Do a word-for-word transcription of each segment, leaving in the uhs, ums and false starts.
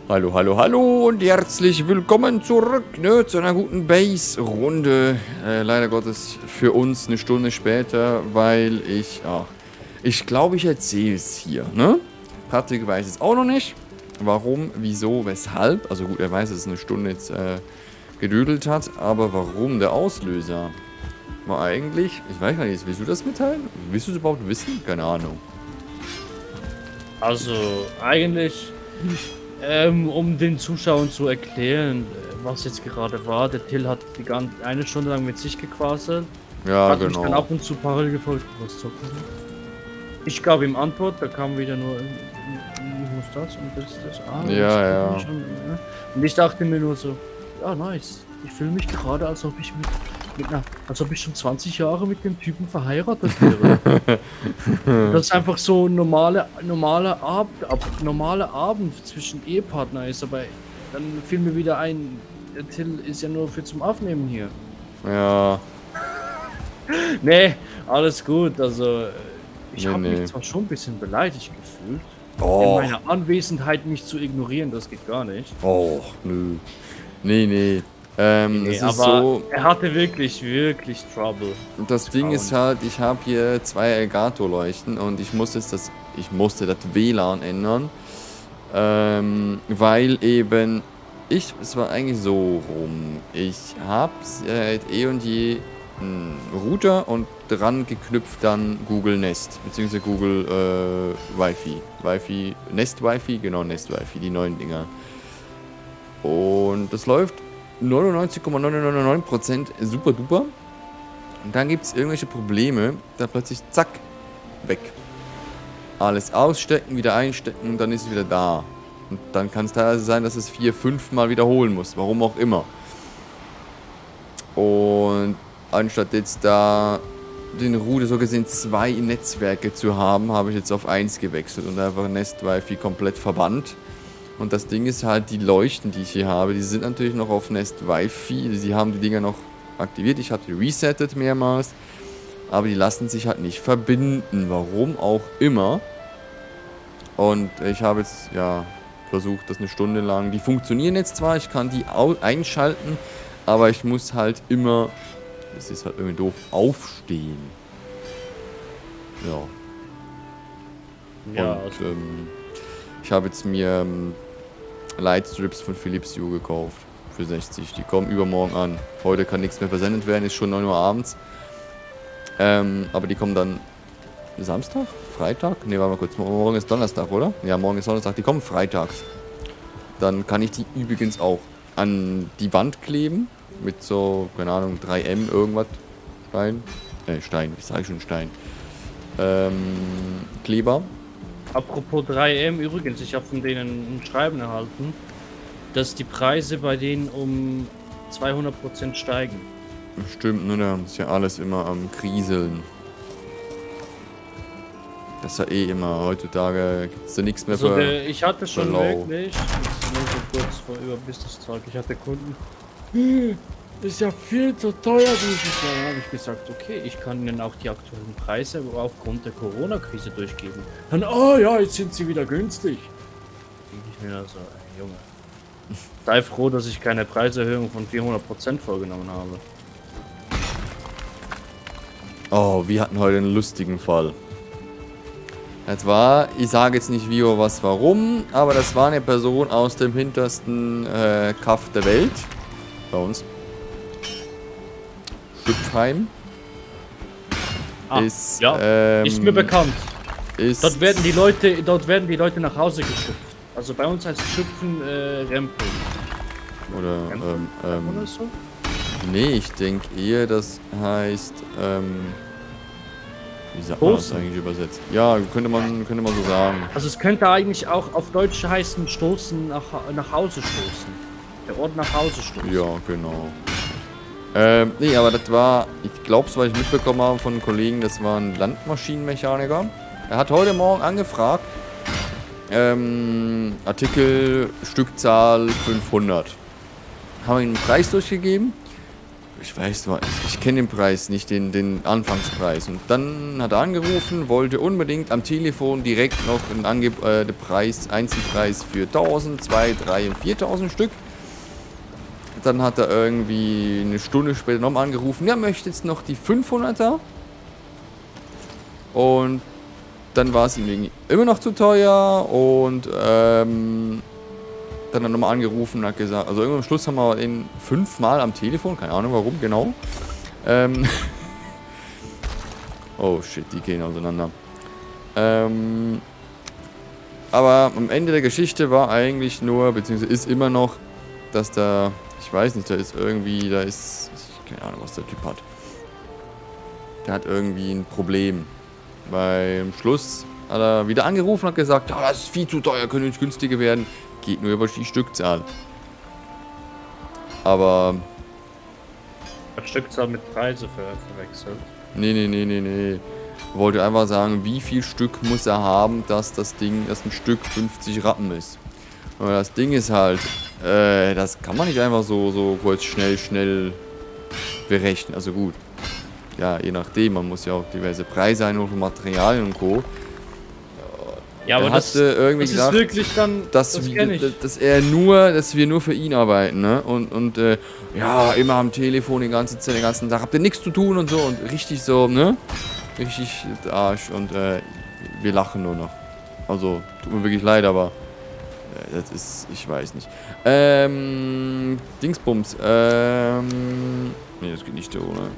Hallo, hallo, hallo und herzlich willkommen zurück, ne, zu einer guten Base-Runde. Äh, leider Gottes für uns eine Stunde später, weil ich, ach, ich glaube, ich erzähle es hier, ne? Patrick weiß es auch noch nicht. Warum, wieso, weshalb. Also gut, er weiß, dass es eine Stunde jetzt äh, gedödelt hat, aber warum der Auslöser war eigentlich, ich weiß gar nicht, willst du das mitteilen? Willst du es überhaupt wissen? Keine Ahnung. Also, eigentlich... Ähm, um den Zuschauern zu erklären, was jetzt gerade war, der Till hat die ganze eine Stunde lang mit sich gequasselt. Ja, hat genau. Mich dann ab und zu parallel gefolgt, was zocken. Ich gab ihm Antwort, da kam wieder nur, ich muss das und das, das. Ah, ja, ja. Schon, ne? Und ich dachte mir nur so, ja, nice. Ich fühle mich gerade, als ob ich mit, mit einer, als ob ich schon zwanzig Jahre mit dem Typen verheiratet wäre. Das ist einfach so ein normaler normale Abend, ab, normale Abend zwischen Ehepartner ist, aber dann fiel mir wieder ein, der Till ist ja nur für zum Aufnehmen hier. Ja. Nee, alles gut, also ich nee, habe nee. mich zwar schon ein bisschen beleidigt gefühlt, oh. in meiner Anwesenheit mich zu ignorieren, das geht gar nicht. Oh, nö. Nee, nee. Ähm, nee, es ist aber so, er hatte wirklich, wirklich Trouble. das Ding ist halt, ich habe hier zwei Elgato-Leuchten und ich muss jetzt das, ich musste das W L A N ändern, ähm, weil eben, ich, es war eigentlich so rum, ich habe seit eh und je einen Router und dran geknüpft dann Google Nest, beziehungsweise Google äh, Wi-Fi, Wi-Fi, Nest Wi-Fi, genau, Nest Wi-Fi, die neuen Dinger. Und das läuft neunundneunzig Komma neunhundertneunundneunzig Prozent super duper. Und dann gibt es irgendwelche Probleme, da plötzlich zack, weg. Alles ausstecken, wieder einstecken und dann ist es wieder da. Und dann kann es teilweise sein, dass es vier, fünf Mal wiederholen muss, warum auch immer. Und anstatt jetzt da den Router so gesehen zwei Netzwerke zu haben, habe ich jetzt auf eins gewechselt und einfach Nest Wi-Fi komplett verbannt. Und das Ding ist halt, die Leuchten, die ich hier habe, die sind natürlich noch auf Nest Wi-Fi. Sie haben die Dinger noch aktiviert. Ich habe die resettet mehrmals. Aber die lassen sich halt nicht verbinden. Warum auch immer. Und ich habe jetzt, ja, versucht, das eine Stunde lang. Die funktionieren jetzt zwar, ich kann die einschalten. Aber ich muss halt immer, das ist halt irgendwie doof, aufstehen. Ja. Ja, Und, also ähm, ich habe jetzt mir ähm, Lightstrips von Philips Hue gekauft für sechzig. Die kommen übermorgen an. Heute kann nichts mehr versendet werden, ist schon neun Uhr abends. Ähm, aber die kommen dann Samstag? Freitag? Ne, warte mal kurz. Morgen ist Donnerstag, oder? Ja, morgen ist Donnerstag. Die kommen freitags. Dann kann ich die übrigens auch an die Wand kleben. Mit so, keine Ahnung, drei M irgendwas. Stein. Äh, Stein. Ich sage schon Stein. Ähm, Kleber. Apropos drei M, übrigens, ich habe von denen ein Schreiben erhalten, dass die Preise bei denen um zweihundert Prozent steigen. Stimmt, ne, da ist ja alles immer am Kriseln. Das ist ja eh immer, heutzutage gibt es da nichts mehr also für der, ich hatte schon Verlau. wirklich, jetzt nur so kurz vor über Business-Tag, ich hatte Kunden, ist ja viel zu teuer dieses Jahr. Da habe ich gesagt, okay, ich kann Ihnen auch die aktuellen Preise aufgrund der Corona-Krise durchgeben. Dann, oh ja, jetzt sind sie wieder günstig. Denke ich mir so, ey, Junge, sei froh, dass ich keine Preiserhöhung von vierhundert Prozent vorgenommen habe. Oh, wir hatten heute einen lustigen Fall. Das war, ich sage jetzt nicht wie oder was, warum, aber das war eine Person aus dem hintersten äh, Kaff der Welt. Bei uns. Schüpfheim. Ah, ist, ja, ähm, ist mir bekannt. Ist Dort werden die Leute, dort werden die Leute nach Hause geschupft. Also bei uns heißt Schüpfen äh, Rempeln. Oder, Rempeln? ähm, ähm, oder so? Nee, ich denke eher, das heißt, ähm, wie sagt man das eigentlich übersetzt? Ja, könnte man, könnte man so sagen. Also es könnte eigentlich auch auf Deutsch heißen, stoßen, nach, nach Hause stoßen. Der Ort nach Hause stoßen. Ja, genau. Ähm, nee, aber das war, ich glaube, so was ich mitbekommen habe von einem Kollegen, das war ein Landmaschinenmechaniker. Er hat heute Morgen angefragt, ähm, Artikel, Stückzahl fünfhundert. Haben wir ihm einen Preis durchgegeben ich weiß, ich, ich kenne den Preis, nicht den, den Anfangspreis. Und dann hat er angerufen, wollte unbedingt am Telefon direkt noch einen Ange äh, den Preis, Einzelpreis für tausend, zweitausend, dreitausend und viertausend Stück. Dann hat er irgendwie eine Stunde später nochmal angerufen, er möchte jetzt noch die fünfhunderter. Und dann war es ihm immer noch zu teuer und ähm, dann hat er nochmal angerufen und hat gesagt, also irgendwann am Schluss haben wir ihn fünfmal am Telefon, keine Ahnung warum, genau. Ähm oh shit, die gehen auseinander. Ähm aber am Ende der Geschichte war eigentlich nur, beziehungsweise ist immer noch, dass da, ich weiß nicht, da ist irgendwie, da ist, keine Ahnung, was der Typ hat. Der hat irgendwie ein Problem. Beim Schluss hat er wieder angerufen und hat gesagt, ja, das ist viel zu teuer, können nicht günstiger werden. Geht nur über die Stückzahl. Aber... Stückzahl mit Preise ver verwechselt. Nee, nee, nee, nee, nee. Wollte einfach sagen, wie viel Stück muss er haben, dass das Ding, dass ein Stück fünfzig Rappen ist. Und das Ding ist halt, äh, das kann man nicht einfach so, so kurz schnell, schnell berechnen. Also gut. Ja, je nachdem, man muss ja auch diverse Preise einholen für Materialien und Co. Ja, aber das, irgendwie das gesagt, ist wirklich dann, dass, das wir, ich. dass er nur, dass wir nur für ihn arbeiten, ne? Und, und äh, ja, immer am Telefon die ganze Zeit, den ganzen Tag, habt ihr nichts zu tun und so und richtig so, ne? Richtig Arsch und äh, wir lachen nur noch. Also, tut mir wirklich leid, aber äh, das ist, ich weiß nicht. Ähm, Dingsbums, ähm, nee, das geht nicht so, ne?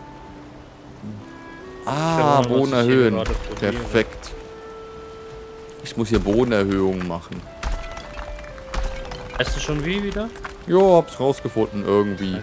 Ah, Boden erhöhen. Perfekt. Ich muss hier Bodenerhöhungen machen. Weißt du schon wie wieder? Jo, hab's rausgefunden irgendwie.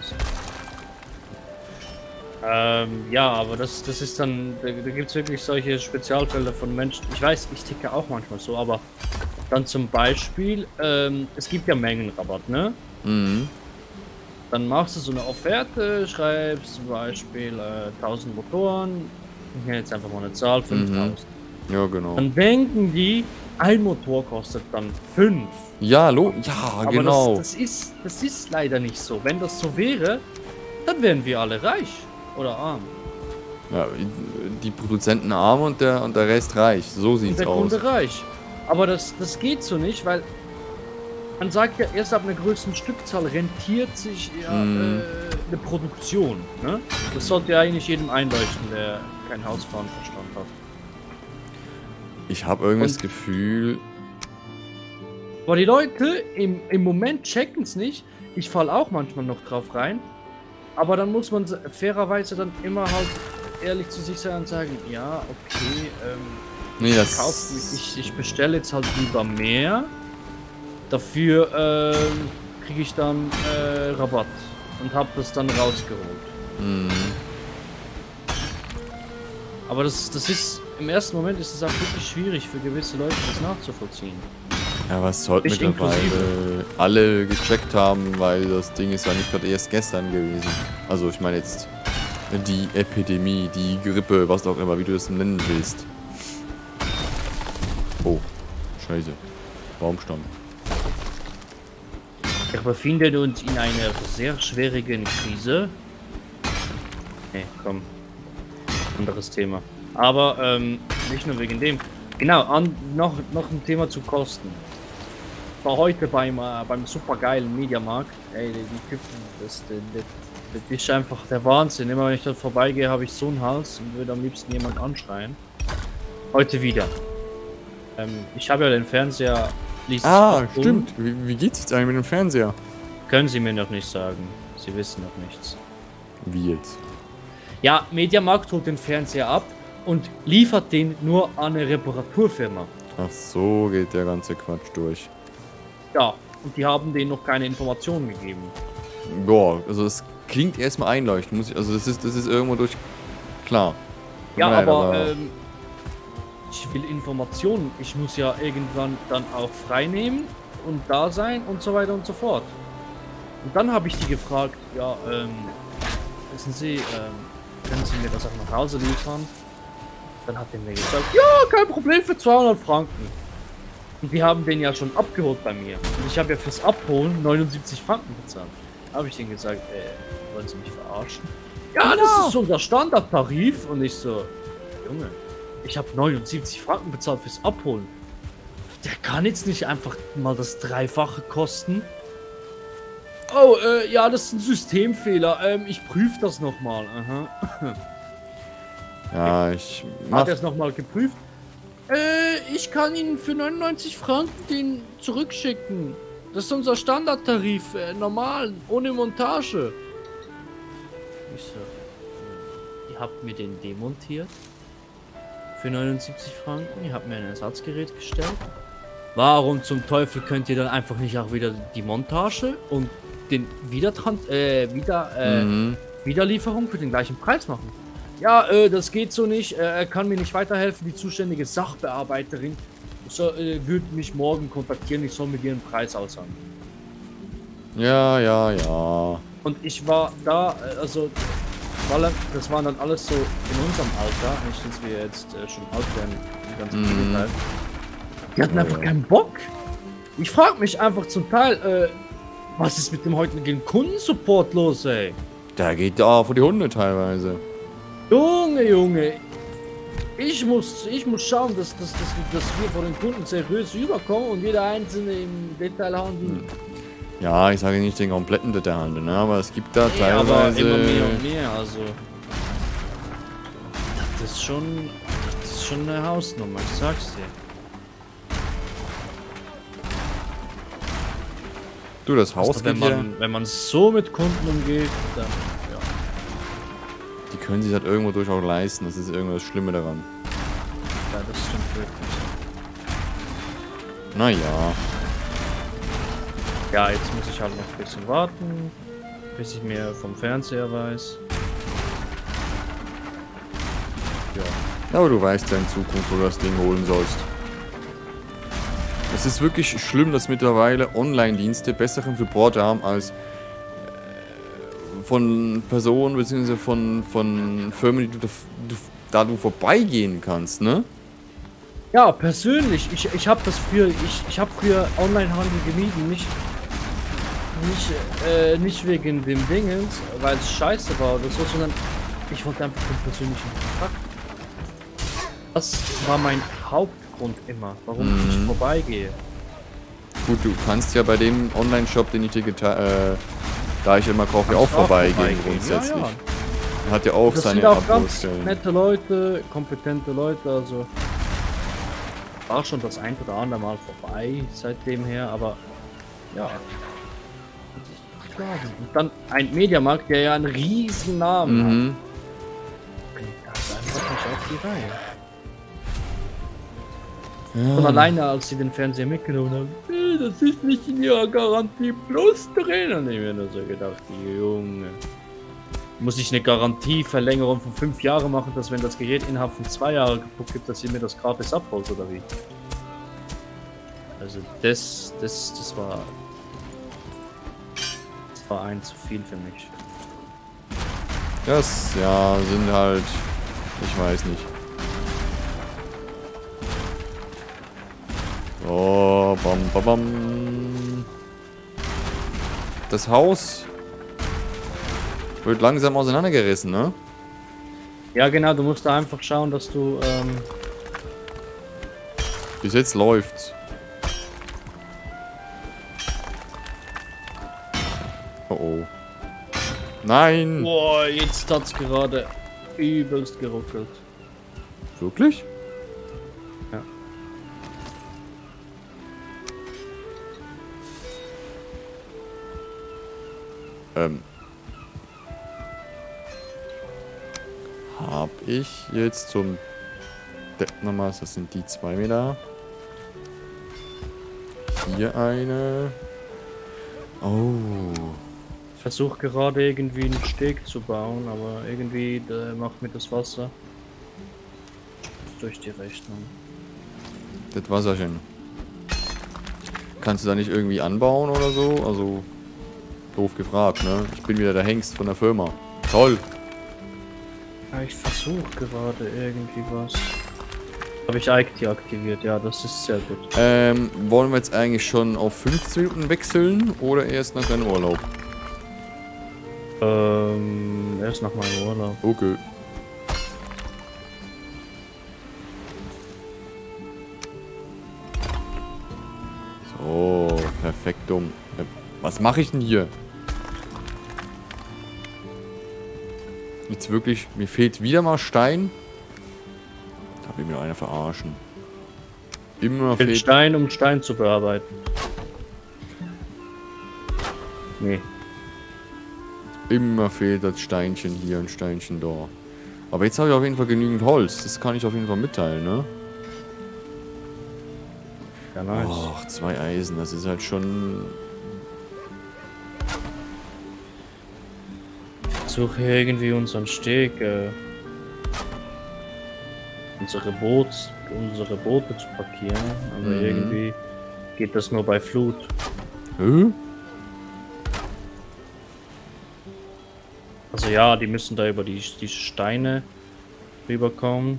Ähm, ja, aber das, das ist dann, da, da gibt es wirklich solche Spezialfälle von Menschen. Ich weiß, ich ticke auch manchmal so, aber dann zum Beispiel, ähm, es gibt ja Mengenrabatt, ne? Mhm. Dann machst du so eine Offerte, schreibst zum Beispiel äh, tausend Motoren, ich nenne jetzt einfach mal eine Zahl, fünftausend. Mhm. Ja, genau. Dann denken die, ein Motor kostet dann fünf. Ja, lo ja, aber genau. Das, das, ist, das ist leider nicht so. Wenn das so wäre, dann wären wir alle reich oder arm. Ja, die Produzenten arm und der, und der Rest reich. So sieht's und der aus. Kunde reich. Aber das, das geht so nicht, weil man sagt ja, erst ab einer größeren Stückzahl rentiert sich ja mm. äh, eine Produktion. Ne? Das sollte ja eigentlich jedem einleuchten, der kein Hausfrauenverstand hat. Ich habe irgendwie und das Gefühl... Aber die Leute im, im Moment checken es nicht. Ich falle auch manchmal noch drauf rein. Aber dann muss man fairerweise dann immer halt ehrlich zu sich sein und sagen, ja, okay, ähm, nee, das ich, kauf, ich, ich bestelle jetzt halt lieber mehr. Dafür ähm, kriege ich dann äh, Rabatt und habe das dann rausgeholt. Mhm. Aber das, das ist, im ersten Moment ist es auch wirklich schwierig für gewisse Leute, das nachzuvollziehen. Ja, was sollte mittlerweile inklusive. alle gecheckt haben, weil das Ding ist ja nicht gerade erst gestern gewesen. Also ich meine jetzt die Epidemie, die Grippe, was auch immer, wie du das nennen willst. Oh, scheiße. Baumstamm. Wir befinden uns in einer sehr schwierigen Krise. Nee, komm. Anderes Thema. Aber ähm, nicht nur wegen dem. Genau, an, noch, noch ein Thema zu Kosten. Ich war heute beim, äh, beim supergeilen Mediamarkt. Ey, die, die Typen, das, das, das, das ist einfach der Wahnsinn. Immer wenn ich dort vorbeigehe, habe ich so einen Hals und würde am liebsten jemand anschreien. Heute wieder. Ähm, ich habe ja den Fernseher... Ah, stimmt. Wie, wie geht's jetzt eigentlich mit dem Fernseher? Können Sie mir noch nicht sagen. Sie wissen noch nichts. Wie jetzt? Ja, Mediamarkt holt den Fernseher ab und liefert den nur an eine Reparaturfirma. Ach so, geht der ganze Quatsch durch. Ja, und die haben denen noch keine Informationen gegeben. Boah, also das klingt erstmal einleuchtend, muss ich, also das ist, das ist irgendwo durch, klar. Ja, Nein, aber, aber ähm, ich will Informationen. Ich muss ja irgendwann dann auch frei nehmen und da sein und so weiter und so fort. Und dann habe ich die gefragt, ja, ähm, wissen Sie, ähm, können Sie mir das auch nach Hause liefern? Dann hat er mir gesagt, ja, kein Problem für zweihundert Franken. Und die haben den ja schon abgeholt bei mir. Und ich habe ja fürs Abholen neunundsiebzig Franken bezahlt. habe ich denen gesagt, ey, wollen Sie mich verarschen? Ja, das ist unser Standardtarif. Und ich so, Junge, ich habe neunundsiebzig Franken bezahlt fürs Abholen. Der kann jetzt nicht einfach mal das Dreifache kosten. Oh, äh, ja, das ist ein Systemfehler. Ähm, ich prüfe das nochmal. Aha. Ja, ich Hat mach... er es nochmal geprüft? Äh, ich kann Ihnen für neunundneunzig Franken den zurückschicken. Das ist unser Standardtarif, äh, normal, ohne Montage. Ich so, ihr habt mir den demontiert für neunundsiebzig Franken, ihr habt mir ein Ersatzgerät gestellt. Warum zum Teufel könnt ihr dann einfach nicht auch wieder die Montage und den Wiedertrans äh, wieder, äh, Mhm. Wiederlieferung für den gleichen Preis machen? Ja, äh, das geht so nicht, äh, er kann mir nicht weiterhelfen, die zuständige Sachbearbeiterin so, äh, würde mich morgen kontaktieren, ich soll mit ihr einen Preis aushandeln. Ja, ja, ja. Und ich war da, äh, also, weil das waren dann alles so in unserem Alter, nicht, dass wir jetzt äh, schon alt werden, ganz im Mhm. Gegenteil. Die hatten Ja, einfach ja. keinen Bock. Ich frage mich einfach zum Teil, äh, was ist mit dem heutigen Kundensupport los, ey? Da geht da vor die Hunde teilweise. Junge, Junge. Ich muss, ich muss schauen, dass, dass, dass, dass wir vor den Kunden seriös rüberkommen und jeder Einzelne im Detailhandel. Ja, ich sage nicht den kompletten Detailhandel, ne? Aber es gibt da Nee, aber teilweise... immer mehr und mehr, also. Das ist schon, das ist schon eine Hausnummer, ich sag's dir. Du, das Haus Also, wenn geht ja... man, wenn man so mit Kunden umgeht, dann, ja. Die können sich das irgendwo durchaus leisten. Das ist irgendwas Schlimme daran. Ja, das stimmt wirklich. Naja. Ja, jetzt muss ich halt noch ein bisschen warten, bis ich mehr vom Fernseher weiß. Ja. Aber du weißt ja in Zukunft, wo du das Ding holen sollst. Es ist wirklich schlimm, dass mittlerweile Online-Dienste besseren Support haben als äh, von Personen bzw. Von, von Firmen, die du, du, da du vorbeigehen kannst, ne? Ja, persönlich, ich, ich habe das früher, ich, ich habe früher Onlinehandel gemieden, nicht, nicht, äh, nicht wegen dem Dingens, weil es scheiße war oder so, sondern ich wollte einfach den persönlichen Kontakt. Das war mein Hauptgrund immer, warum Mhm. ich vorbeigehe. Gut, du kannst ja bei dem Online-Shop, den ich dir geta äh, da ich immer kaufe, auch vorbeigehen grundsätzlich. Ja, ja. Hat ja auch Das seine sind auch ganz Abholstellen. nette Leute, kompetente Leute, also war schon das ein oder andere Mal vorbei seitdem her, aber ja. Und dann ein Mediamarkt, der ja einen riesen Namen hat. Mhm. Das ist einfach nicht auf die Reihe. Ja. Und alleine, als sie den Fernseher mitgenommen haben, "Äh, das ist nicht in ihrer Garantie Plus drin. Und ich mir nur so gedacht, Junge. Muss ich eine Garantieverlängerung von fünf Jahren machen, dass wenn das Gerät innerhalb von zwei Jahren kaputt gibt, dass ihr mir das gratis abholt oder wie? Also das, das, das war, das war ein zu viel für mich. Das, ja, sind halt, ich weiß nicht. Oh, bam, bam, bam. Das Haus wird langsam auseinandergerissen, ne? Ja genau, du musst da einfach schauen, dass du, ähm, Bis jetzt läuft's. Oh oh. Nein! boah, jetzt hat's gerade übelst geruckelt. Wirklich? Ja. Ähm. Hab ich jetzt zum Depp nochmal, das sind die zwei Meter. Hier eine. Oh. Ich versuche gerade irgendwie einen Steg zu bauen, aber irgendwie äh, macht mir das Wasser durch die Rechnung. Das Wasserchen. Kannst du da nicht irgendwie anbauen oder so? Also, doof gefragt, ne? Ich bin wieder der Hengst von der Firma. Toll. Ja, ich versuche gerade irgendwie was. Habe ich I T aktiviert, ja, das ist sehr gut. Ähm, wollen wir jetzt eigentlich schon auf fünfzehn Minuten wechseln oder erst nach deinem Urlaub? Ähm, erst nach meinem Urlaub. Okay. So, perfektum. Was mache ich denn hier? Jetzt wirklich, mir fehlt wieder mal Stein. Da will mir noch einer verarschen. Immer Fehlt fehlt Stein, um Stein zu bearbeiten. Nee. Immer fehlt das Steinchen hier und Steinchen da. Aber jetzt habe ich auf jeden Fall genügend Holz. Das kann ich auf jeden Fall mitteilen, ne? Ja, nice. Och, zwei Eisen, das ist halt schon... Ich suche hier irgendwie unseren Steg, äh, unsere Boots, unsere Boote zu parkieren, aber Mhm. irgendwie geht das nur bei Flut. Hä? Also ja, die müssen da über die, die Steine rüberkommen.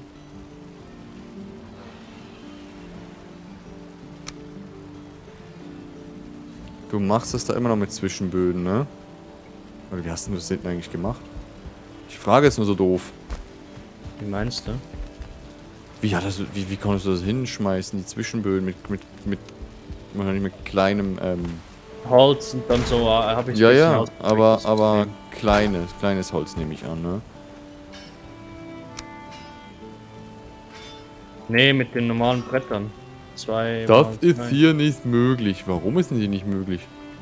Du machst das da immer noch mit Zwischenböden, ne? Oder wie hast du das hinten eigentlich gemacht? Ich frage jetzt nur so doof. Wie meinst du? Wie, hat das, wie, wie konntest du das hinschmeißen, die Zwischenböden mit, mit, mit, wahrscheinlich mit kleinem, ähm... Holz und dann so, äh, habe ich Ja, ein bisschen ja, ausgeprägt, aber, das aber System. kleines, kleines Holz nehme ich an, ne? Nee, mit den normalen Brettern. Zwei. Das mal ist zwei. hier nicht möglich. Warum ist denn hier nicht möglich?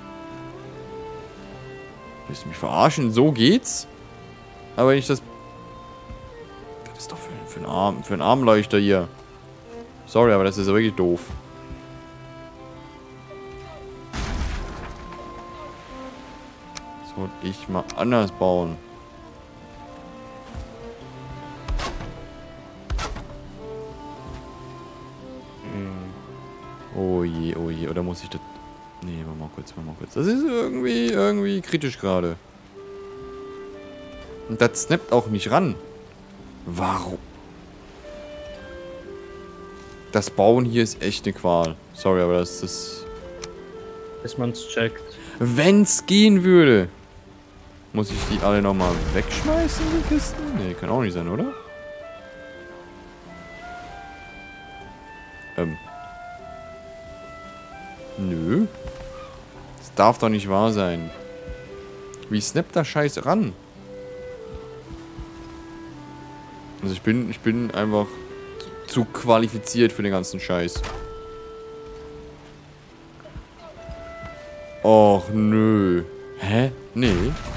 Willst du mich verarschen? So geht's? Aber wenn ich das... Das ist doch für, für, einen, Arm, für einen Armleuchter hier. Sorry, aber das ist ja wirklich doof. Soll ich mal anders bauen? Oh je, oh je. Oder muss ich das... Nee, warte mal kurz, warte mal kurz. Das ist irgendwie, irgendwie kritisch gerade. Und das snappt auch nicht ran. Warum? Das Bauen hier ist echt eine Qual. Sorry, aber das ist... Bis man es checkt. Wenn's gehen würde. Muss ich die alle nochmal wegschmeißen, die Kisten? Nee, kann auch nicht sein, oder? Ähm... Nö. Das darf doch nicht wahr sein. Wie snappt der Scheiß ran? Also ich bin, ich bin einfach zu qualifiziert für den ganzen Scheiß. Och, nö. Hä? Nee.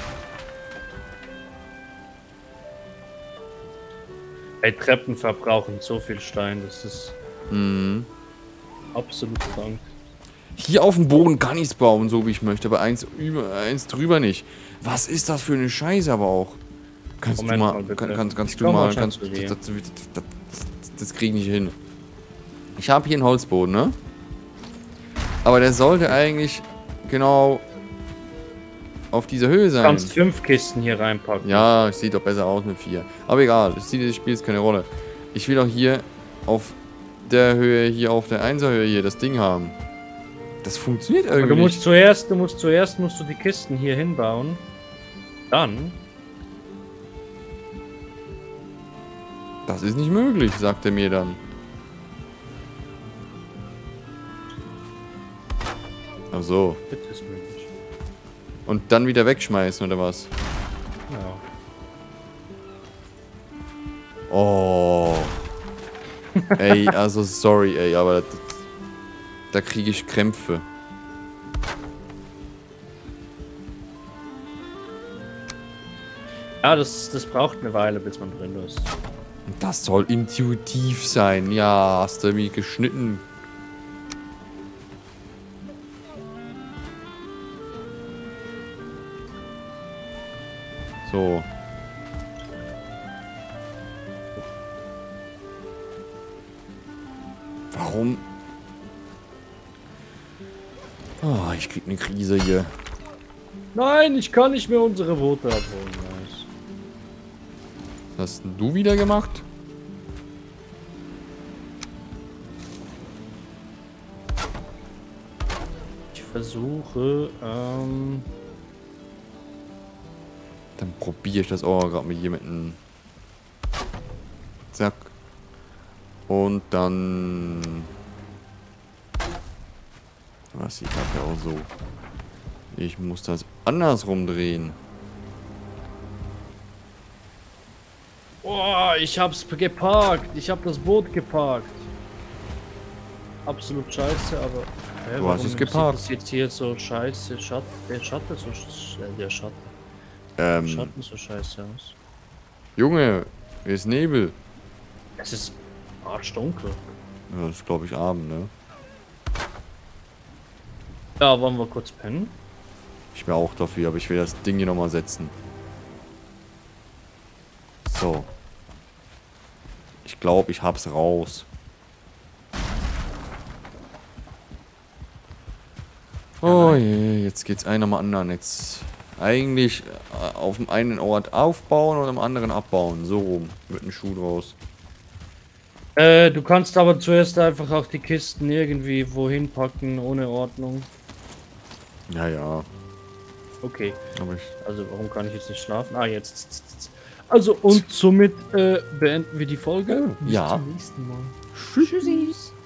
Ey, Treppen verbrauchen so viel Stein, das ist Mhm. absolut krank. Hier auf dem Boden kann ich es bauen, so wie ich möchte, aber eins, über, eins drüber nicht. Was ist das für eine Scheiße aber auch? Kannst Moment du mal, mal bitte. kann, kannst, kannst Ich du komm mal, mal kannst, schon das, zu dir. das, das, das, das krieg ich nicht hin. Ich habe hier einen Holzboden, ne? Aber der sollte eigentlich genau auf dieser Höhe Du sein. kannst fünf Kisten hier reinpacken. Ja, es sieht doch besser aus mit vier. Aber egal, das sieht, das Spiel jetzt keine Rolle. Ich will auch hier auf der Höhe, hier auf der Einser-Höhe hier das Ding haben. Das funktioniert Aber irgendwie du musst nicht. zuerst, du musst zuerst musst du die Kisten hier hinbauen. Dann. Das ist nicht möglich, sagt er mir dann. Ach so. Das ist möglich. Und dann wieder wegschmeißen, oder was? Ja. Oh. Ey, also sorry, ey, aber das, da kriege ich Krämpfe. Ja, das, das braucht eine Weile, bis man drin ist. Das soll intuitiv sein. Ja, hast du wie geschnitten. So. Warum? Oh, ich krieg eine Krise hier. Nein, ich kann nicht mehr unsere Boote abholen. Nice. Was hast denn du wieder gemacht? Ich versuche, ähm... Dann probiere ich das auch gerade mit jemandem. Zack. Und dann... Was, ich habe ja auch so... Ich muss das andersrum drehen. Oh, ich hab's geparkt. Ich hab das Boot geparkt. Absolut scheiße, aber... Hä, Du hast es geparkt. Sieht das jetzt hier so scheiße, Schatten, der Schatten so... sch- äh, Der Schatten. Ähm, Schatten so scheiße aus. Junge, hier ist Nebel. Es ist arschdunkel. Ja, das ist glaube ich Abend, ne? Ja, wollen wir kurz pennen? Ich wäre auch dafür, aber ich will das Ding hier nochmal setzen. So. Ich glaube, ich hab's raus. Oh je, jetzt geht's einer mal anderen. Jetzt eigentlich äh, auf dem einen Ort aufbauen und am anderen abbauen. So rum. Mit einem Schuh draus. Äh, du kannst aber zuerst einfach auch die Kisten irgendwie wohin packen, ohne Ordnung. Ja, ja. Okay. Aber ich. Also, warum kann ich jetzt nicht schlafen? Ah, jetzt. Also, und somit äh, beenden wir die Folge. Bis Ja. zum nächsten Mal. Tschüssi.